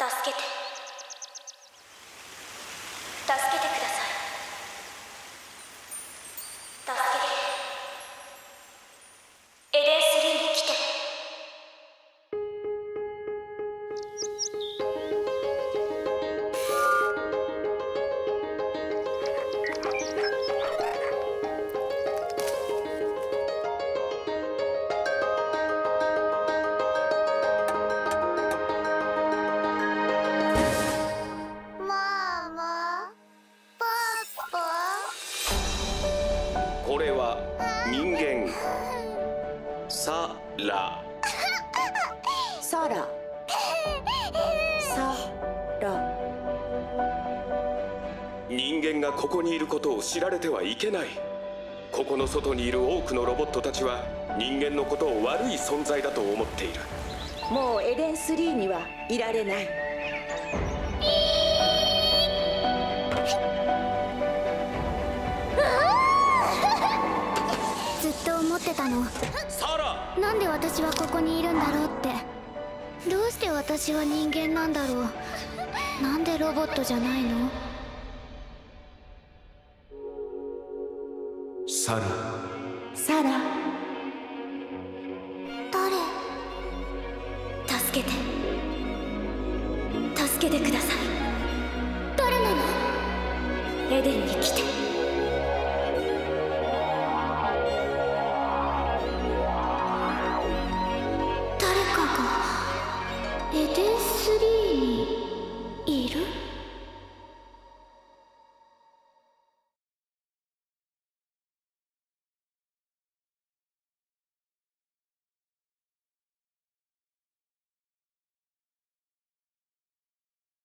助けてください。助けて。エデン3に来て。 これは人間サラサラ人間がここにいることを知られてはいけない。ここの外にいる多くのロボットたちは人間のことを悪い存在だと思っている。 もうエデン3にはいられない。 ずっと思ってたの。 サラ、 なんで私はここにいるんだろうって。どうして私は人間なんだろう。なんでロボットじゃないの。 サラ誰。 助けてください。 誰なの。 エデンに来て。 誰かがエデン3にいる。